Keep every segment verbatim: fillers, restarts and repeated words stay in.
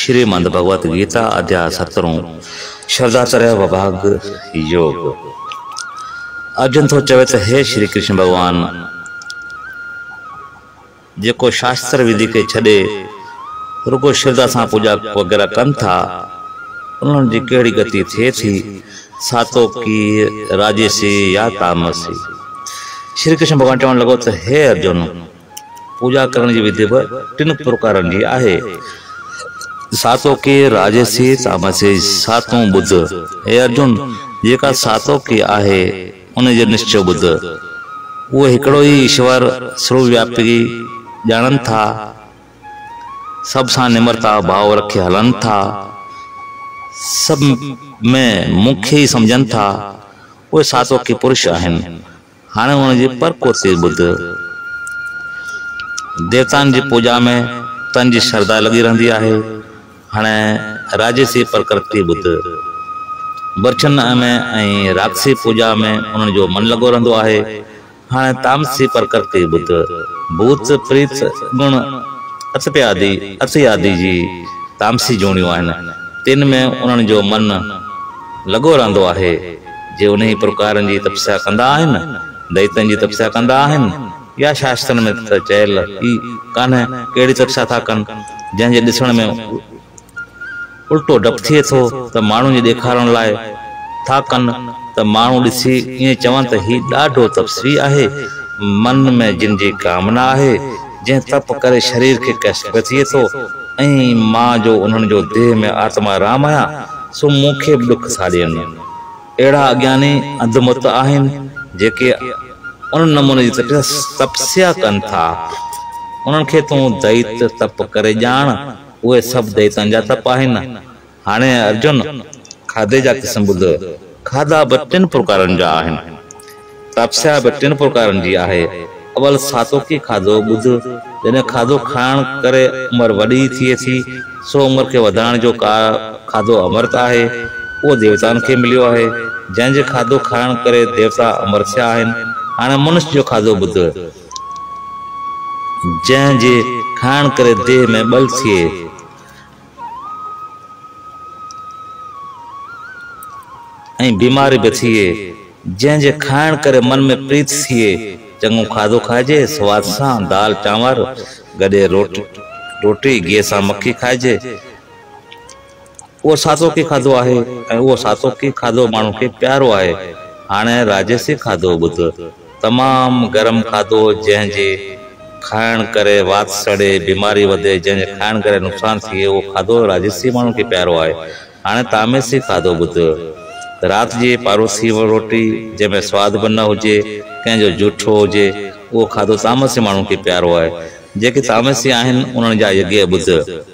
श्रीमद् भगवत गीता अध्याय सत्रह श्रद्धाचर्य विभाग योग। अर्जुन तो चवे तो हे श्री कृष्ण भगवान जेको शास्त्र विधि के छड़े रुगो श्रद्धा से पूजा वगैरह कन था उन्होंने जी केड़ी गति थे थी सातो की राजसी या तामसी। श्री कृष्ण भगवान चवन लगो तो हे अर्जुन पूजा करने की विधि टिन प्रकार जी आहे सातों के राजसी तामसी सातों बुद्ध। हे अर्जुन जेका सातों की आहे उन जो निश्चय बुद्ध वो हिकड़ो ही ईश्वर सर्वव्यापी जानन था सब सा निमरता भाव रखे हलन था सब में मुख्य ही समझन था वो सातों के पुरुष आहिन। हाने उन जी पर कोते बुद्ध देवतान जी पूजा में तन जी श्रद्धा लगी रहंदी आहे। हाने राजसी प्रकृति बुद्ध बर्चन में ऐं राक्षसी पूजा में उन जो मन लगो रहंदो आहे। हाने तामसी प्रकृति बुद्ध भूत प्रीत गुण अतपे आदि अति आदि जी तामसी जोड़ियों आहिनि तिन में उन जो मन लगो रहंदो आहे। जे उन्हीं प्रकार जी तपस्या कंदा आहिनि दैतन जी तपस्या कंदा आहिनि या शास्त्र में त चयल ई कान्हे केड़ी तपस्या था कन जंहिंजे ॾिसण में उल्टो डप थिए थो त माण्हू जी ॾेखारण लाइ था कन त माण्हू ॾिसी ईअं चवनि त ही ॾाढो तपस्वी आहे। मन में जिन जी कामना आहे जंहिं तप करे शरीर के कष्ट थिए थो ऐं मां जो उन्हनि जो देह में आत्मा राम आहियां सो मूंखे बि ॾुख था ॾियनि। अहिड़ा अज्ञानी अंधमुत आहिनि जेके उन नमूने जी तपस्या कनि था उन्हनि खे तूं दैत तप करे ॼाण उहे सभु दैतन जा तप आहिनि। हाणे अर्जुन खाधे जा क़िस्म बुध खाधा ब टिन प्रकारनि जा आहिनि तपस्या ब टिन प्रकारनि जी आहे। अवल सातो की खाधो बुध जॾहिं खाधो खाइण करे उमिरि वॾी थिए थी सो उमिरि खे वधाइण जो का खाधो अमृत आहे उहो देवताउनि खे मिलियो आहे जंहिंजे खाधो खाइण करे देवता अमर थिया आहिनि। हाणे मनुष्य जो खाधो बुध जंहिंजे खाइण करे देह में बल थिए ऐं बीमारी बि थिए जंहिंजे खाइण करे मन में प्रीत थिए चङो खाधो खाइजे स्वाद सां दाल चांवर गॾे रोटी रोटी गिह सां मक्खी खाइजे उहो सातो की खाधो आहे ऐं उहो सातो की खाधो माण्हू खे प्यारो आहे। हाणे राजसी खाधो ॿुध तमामु गरम खाधो जंहिंजे खाइण करे वात सड़े बीमारी वधे जंहिंजे खाइण करे नुक़सान थिए उहो खाधो राजसी माण्हू खे प्यारो आहे। हाणे तामसी खाधो ॿुध रात जी पारोसी रोटी जंहिंमें स्वाद बि न हुजे कंहिंजो जूठो हुजे उहो खाधो तामसी माण्हू खे प्यारो आहे। जेके तामसी आहिनि उन्हनि जा यज्ञ ॿुध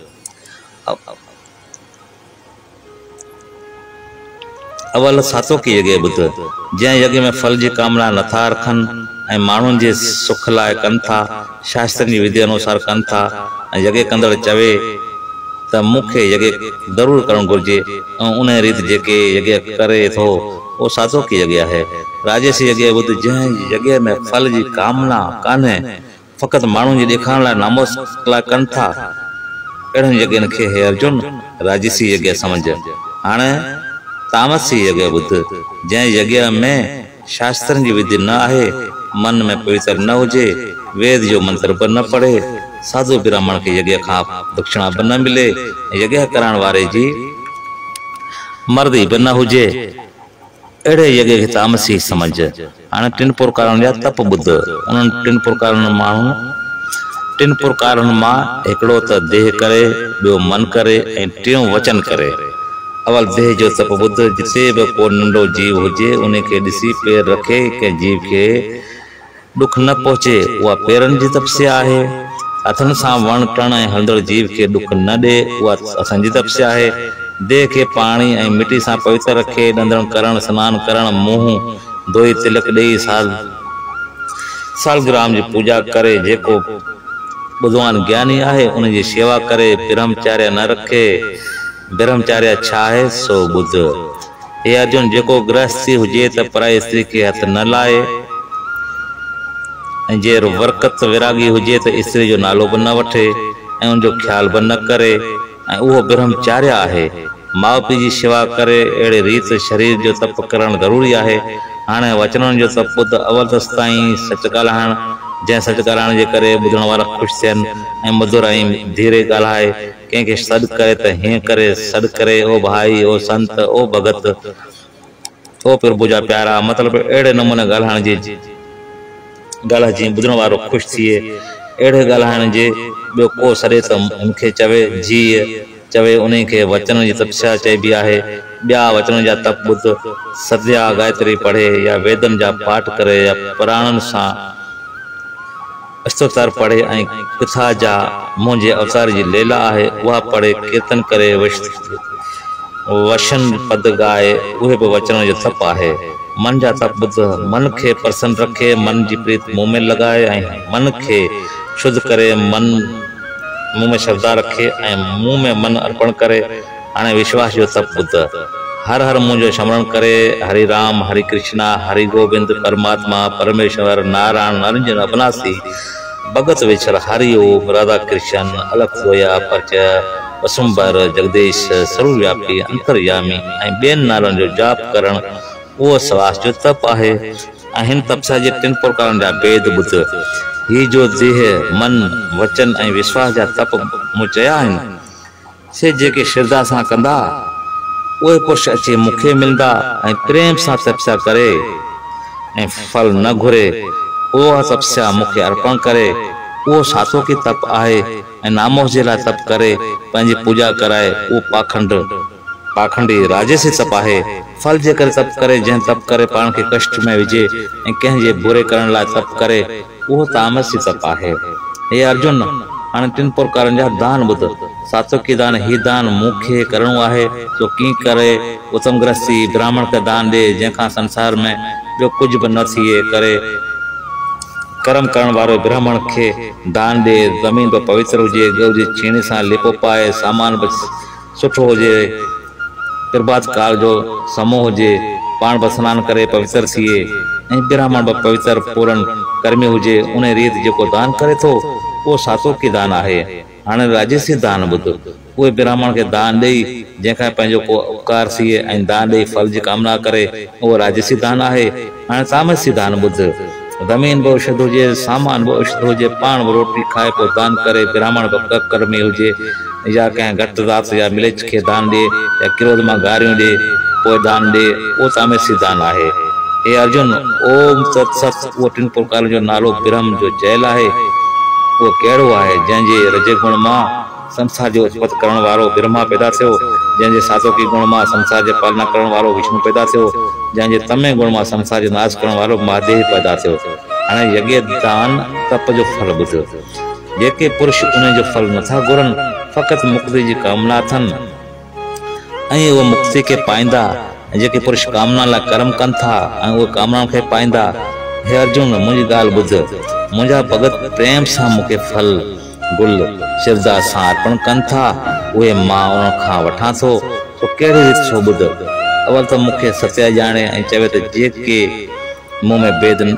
अवल सातो की यज्ञ ॿुध जंहिं यज्ञ में फल जी कामना नथा रखनि ऐं माण्हुनि जे सुख लाइ कनि था शास्त्रनि जी विधि अनुसार कनि था ऐं यज्ञ कंदड़ चवे त मूंखे यज्ञ ज़रूरु करणु घुरिजे ऐं उन रीति जेके यज्ञ करे थो उहो सातो की यज्ञ आहे। राजसी यज्ञ ॿुध जंहिं यज्ञ में फल जी कामना कान्हे फ़क़ति माण्हुनि जी ॾेखारण लाइ नामोस लाइ कनि था अहिड़नि यज्ञनि खे हे अर्जुन राजसी यज्ञ समझ। हाणे तामसी यज्ञ ॿुध जंहिं यज्ञ में शास्त्रनि जी विधि न आहे मन में पवित्र न हुजे वेद जो मंत्र बि न पढ़े साधु ब्राह्मण के यज्ञ खां दक्षिणा बि न मिले यज्ञ करण वारे जी मर्दी बि न हुजे अहिड़े यज्ञ खे तामसी समझ। हाणे टिन प्रकारनि जा तप ॿुध उन्हनि टिन प्रकारनि माण्हू टिन प्रकारनि मां हिकिड़ो त देह करे ॿियो मन करे ऐं टियों वचन करे। अवल देह जो तप ॿुध जिते बि को नंढो जीव हुजे उन खे ॾिसी पेर रखे कंहिं जीव खे ॾुख न पहुचे उहा पेरनि जी तपस्या आहे। हथनि सां वण टण ऐं हलंदड़ जीव खे ॾुख न ॾे उहा असांजी तपस्या आहे। देह खे पाणी ऐं मिटी सां पवित्र रखे ॾंदण करण सनानु करण मुंहुं धोई तिलक ॾेई साल सालग्राम जी पूजा करे जेको बुधवान ज्ञानी आहे उन जी शेवा करे ब्रह्मचार्य न रखे ब्रह्मचार्य छा आहे सो ॿुध। हे अर्जुन जेको गृहस्थी हुजे त पराई स्त्री खे हथ न लाए ऐं जे वरकत विरागी हुजे त स्त्री जो नालो बि न वठे ऐं उनजो ख्याल बि न करे ऐं उहो ब्रह्मचार्य आहे। माउ पीउ जी शेवा करे अहिड़े रीत शरीर जो तप करणु ज़रूरी आहे। हाणे वचननि जो तप ॿुध। अवल तेसिताईं सच ॻाल्हाइणु, जंहिं सच ॻाल्हाइण जे करे ॿुधण वारा ख़ुशि थियनि ऐं मधुर ऐं धीरे ॻाल्हाए। कंहिंखे सॾु करे त हीअं करे सॾु करे, ओ भाई, ओ संत, ओ भगत, ओ प्रभु जा प्यारा, मतिलबु अहिड़े नमूने ॻाल्हाइण जी ॻाल्हि जीअं ॿुधण वारो ख़ुशि थिए। अहिड़े ॻाल्हाइण जे ॿियो को सॾे त मूंखे चवे जीअ चवे, उन खे वचन जी तपस्या चइबी आहे। ॿिया वचन जा तप ॿुध। सद्या गायत्री पढ़े या वेदन जा पाठ करे या पुराणनि सां अस्तोतर पढ़े ऐं कथा जा मुंहिंजे अवतार जी लीला आहे उहा पढ़े, कीर्तन करे, वशन पद गाए, उहे बि वचन जो तप आहे। मन जा तप ॿुध। मन खे प्रसन्न रखे, मन जी प्रीत मुंह में लॻाए ऐं मन खे शुद्ध करे, मन मुंह में श्रद्धा रखे ऐं मुंह में मन अर्पण करे। हाणे विश्वास जो तप ॿुध। हर हर मुंहिंजो स्मरण करे, हरि राम, हरि कृष्णा, हरि गोविंद, परमात्मा, परमेश्वर, नारायण, निरंजन, अविनाशी, भगत विचर, हरि ओम, राधा कृष्ण, अलख सोया, परचय, वसुंबर, जगदीश, सर्वव्यापी, अंतर्यामी ऐं ॿियनि नालनि जो जाप करणु उहो श्वास जो तप आहे। ऐं हिन तपस्या जे टिनि प्रकारनि जा भेद ॿुध। ही जो देह, मन, वचन ऐं विश्वास जा तप मूं चया आहिनि, से जेके श्रद्धा सां कंदा उहे पुरुष अची मूंखे मिलंदा ऐं प्रेम सां तपस्या करे ऐं फल न घुरे, उहा तपस्या मूंखे अर्पण करे, उहो साथो की तप आहे। ऐं नामोस जे लाइ तप करे, पंहिंजी पूजा कराए, उहो पाखंड पाखंडी राजसी तप आहे। फल जे करे तप करे, जंहिं तप करे पाण खे कष्ट में विझे ऐं कंहिंजे बुरे करण लाइ तप करे, उहो तामसी तप आहे। हे अर्जुन, हाणे टिनि प्रकारनि जा दान ॿुध। सात्विकी दान। ही दान मूंखे करणो आहे, तो कीअं करे? उत्तम गृहस्थी ब्राह्मण खे दान ॾे, जंहिंखां संसार में ॿियो कुझु बि न थिए करे। कर्म करण वारे ब्राह्मण खे दान ॾे। ज़मीन बि पवित्र हुजे, ॻऊ जी छीणी सां लिपो पाए, सामान बि सुठो हुजे, प्रभात काल जो समूह हुजे, पाण बि सनानु करे पवित्र थिए ऐं ब्राह्मण बि पवित्र पूरन कर्मी हुजे। उन रीति जेको दान करे थो उहो सात्विकी दान आहे। हाणे राजसी दान ॿुध। उहे ब्राह्मण खे दान ॾेई, जंहिंखां पंहिंजो को उपकार थिए ऐं दान ॾेई फल जी कामना करे, उहो राजसी दान आहे। हाणे तामसी दान ॿुध। ज़मीन बि शुद्ध हुजे, सामान बि शुद्ध हुजे, पाण बि रोटी खाए पोइ दान करे, ब्राह्मण बि कर्मी हुजे, या कंहिं घटि ज़ात या मिलेच खे दान ॾे, या क्रोध मां गारियूं ॾे पोइ दान ॾे, उहो तामसी दान आहे। हे अर्जुन, ओम तत्सत उहो टिनि प्रकारनि जो नालो ब्रह्म जो चयल आहे। उहो कहिड़ो आहे? जंहिंजे रजगुण मां संसार जो उत्पत्ति करण वारो ब्रह्मा पैदा थियो, जंहिंजे सात्विकी गुण मां संसार जे पालना करण वारो विष्णु पैदा थियो, जंहिंजे तमे गुण मां संसार जो नाश करण वारो महादेव पैदा थियो। हाणे यज्ञ दान तप जो फल ॿुध। जेके पुरुष उन जो फल नथा घुरनि, फ़क़ति मुक्ति जी कामना अथनि ऐं उहे मुक्ति खे पाईंदा। जेके पुरुष कामना लाइ कर्म कनि था ऐं उहे कामना खे पाईंदा। हे अर्जुन, मुंहिंजी ॻाल्हि ॿुध। मुंहिंजा भगत प्रेम सां मूंखे फल गुल श्रद्धा सां अर्पण कनि था, उहे मां उन्हनि खां वठां थो। तो कहिड़ी रीति छो ॿुध। अवल त मूंखे सत्य ॼाणे ऐं चवे त जेके मूं में भेद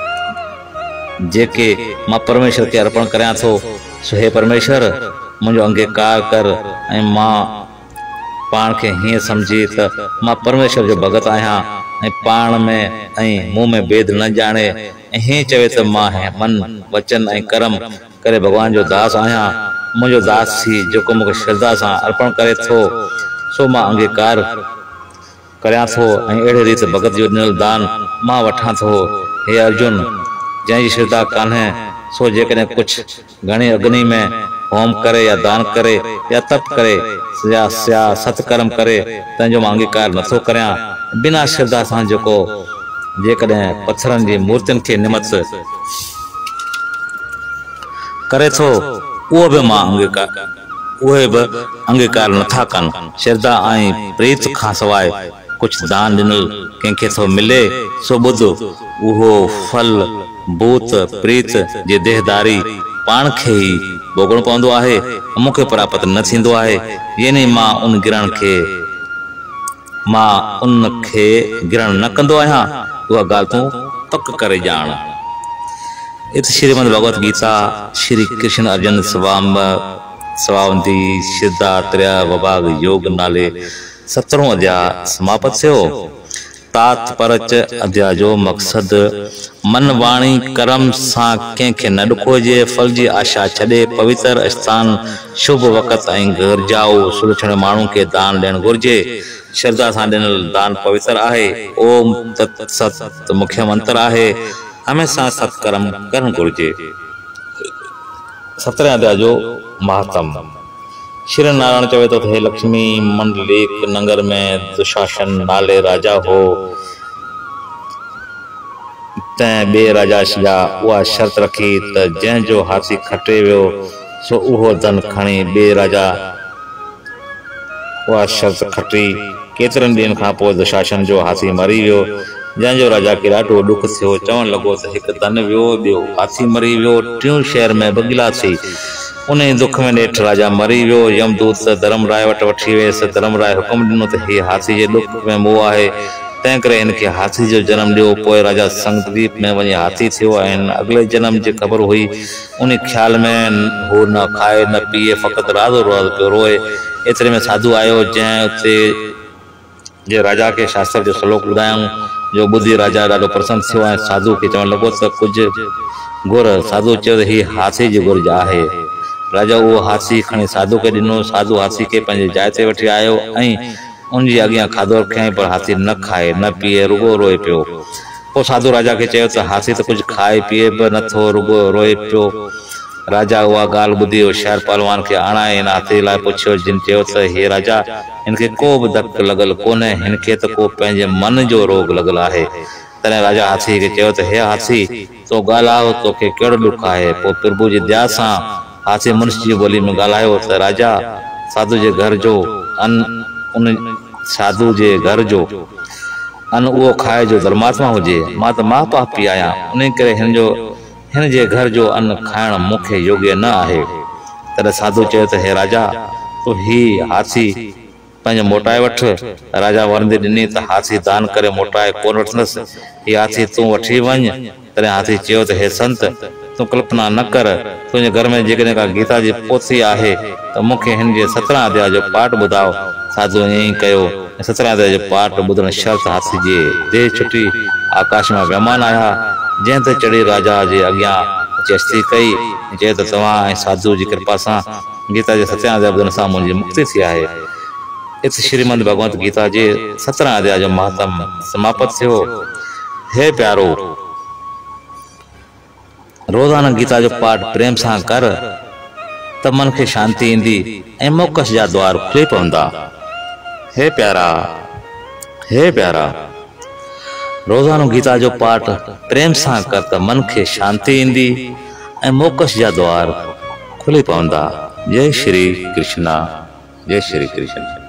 जेके मां परमेश्वर खे अर्पण करियां थो, सो हे परमेश्वर, मुंहिंजो अंगीकार कर ऐं मां पाण खे हीअं सम्झी त मां परमेश्वर जो भगत आहियां ऐं पाण में ऐं मुंह में भेद न ॼाणे ऐं हीअं चवे त मां मन, वचन ऐं कर्म करे भॻवान जो दास आहियां। मुंहिंजो दास थी जेको मूंखे श्रद्धा सां अर्पण करे थो, सो मां अंगीकार करियां थो ऐं अहिड़े रीति भगत जो ॾिनल दान मां वठां थो। हे अर्जुन, जंहिंजी श्रद्धा कान्हे, सो जेकॾहिं कुझु घणी अग्नि में होम करे या दान करे या तप करे या या सत्कर्म करे, तंहिंजो मां अंगीकार नथो करियां। बिना श्रद्धा सां जेको जेकॾहिं पत्थरनि जी मूर्तियुनि खे निमत करे थो, उहो बि मां अंगीकार उहे बि अंगीकार नथा कनि। श्रद्धा ऐं प्रीत खां सवाइ कुझु दान ॾिनल कंहिंखे थो मिले, सो ॿुध, उहो फल भूत प्रीत जी देहदारी पाण खे ई भोगणो पवंदो आहे, मूंखे प्राप्त न थींदो आहे। यानी मां उन गिरण खे मां उन खे गिरण न कंदो आहियां। उहा ॻाल्हि तूं पक करे ॼाण। इत श्रीमद भगवत गीता श्री कृष्ण अर्जुन संवाद स्वावंती सिद्धा त्रिया वबाग योग नाले सत्रहों अध्याय समाप्त थियो। तात्पर्च अध्याय जो मकसद मन वाणी कर्म सां कंहिंखे न ॾुखोजे, फल जी आशा छॾे, पवित्र स्थान शुभ वक़्त ऐं घर जाओ सुलझण माण्हू खे दान ॾियणु घुरिजे। श्रद्धा सां ॾिनल दान पवित्र आहे। ओम तत्सत मुख्य मंत्र आहे। हमेशा सत्कर्म करणु घुरिजे। सत्रहें अध्याय जो महात्म। श्री नारायण चवे तो हे लक्ष्मी मंडलीक नगर में दुशासन नाले राजा हो। तैं बे राजा जा उहा शर्त रखी त जंहिंजो हाथी खटे वियो सो उहो धन खणी बे राजा उहा शर्त खटी। केतिरनि ॾींहंनि खां पोइ दुशासन जो हाथी मरी वियो, जंहिंजो राजा खे ॾाढो ॾुख थियो। चवणु लॻो त हिकु धन वियो, ॿियो हाथी मरी वियो, टियों शहर में बगिला थी। उन दुख में नेठि राजा मरी वियो। यमदूत धर्मराय वटि वठी वियसि। धर्मराय हुकुम ॾिनो त हीअ हाथी जे ॾुख में मोह आहे, तंहिं करे हिनखे हाथी जो जनम ॾियो। पोइ राजा संगद्वीप में वञी हाथी थियो ऐं अॻिले जनम जी ख़बर हुई। उन ख़्याल में हू न खाए न पीए, फ़क़ति राधो राधो पियो रोए। एतिरे में साधु आयो जंहिं उते जे राजा खे शास्त्र जो श्लोक ॿुधायूं, जो ॿुधी राजा ॾाढो प्रसन्न थियो ऐं साधु खे चवणु लॻो त कुझु घुर। साधु चयो त हीअ हाथी जी घुर्ज आहे। राजा उहो हाथी खणी साधु खे ॾिनो। साधु हाथी खे पंहिंजी जाइ ते वठी आयो ऐं उनजे अॻियां खाधो रखियईं, पर हाथी न खाए न पीए, रुगो रोए पियो। पोइ साधु राजा खे चयो त हाथी त कुझु खाए पीए बि नथो, रुगो रोए पियो। राजा उहा ॻाल्हि ॿुधी होशियार पहलवान खे आणाए हिन हाथी लाइ पुछियो, जिन चयो त हे राजा, हिनखे को बि धक लॻल कोन्हे, हिनखे त को पंहिंजे मन जो रोग लॻल आहे। तॾहिं राजा हाथी खे चयो त हे हाथी, तो ॻाल्हायो, तोखे कहिड़ो ॾुख आहे। पोइ प्रभु जी दया सां हाथी मनुष्य जी ॿोली में ॻाल्हायो त राजा, साधु जे घर जो अन उन साधु जे घर जो अन उहो खाए जो धर्मात्मा हुजे। मां त मां पापी आहियां, उन करे हिन जो हिन जे घर जो अन्न खाइण मूंखे योग्य न आहे। तॾहिं साधु चयो त हे राजा, तूं ही हाथी पंहिंजो मोटाए वठ। राजा वरंदी ॾिनी त हाथी दान करे मोटाए कोन वठंदसि, हीउ हाथी तूं वठी वञ। तॾहिं हाथी चयो त हे संत, तूं कल्पना न कर, तुंहिंजे घर में जेकॾहिं का गीता जी पोथी आहे त मूंखे हिन जे सत्रहं अध्याय जो पाठ ॿुधाओ। साधु ईअं ई कयो। सत्रहं अध्याय जो पाठ ॿुधण शर्त हाथी जे देह छुटी। आकाश में महिमान आया, जंहिं ते चढ़ी राजा जे अॻियां चेष्टी कई। चयो त तव्हां ऐं साधु जी कृपा सां गीता जे सत्रहं अध्याय ॿुधण सां मुंहिंजी मुक्ति थी आहे। इत श्रीमद भगवत गीता जे सत्रहं अध्याय जो महात्म समाप्त थियो। हे प्यारो, रोज़ाना गीता जो पाठ प्रेम सां कर त मन खे शांति ईंदी ऐं मोक्ष जा द्वार खुली पवंदा। हे प्यारा, हे प्यारा, रोज़ानो गीता जो पाठ प्रेम सां कर त मन खे शांति ईंदी ऐं मोक्ष जा द्वार खुली पवंदा। जय श्री कृष्णा, जय श्री कृष्ण।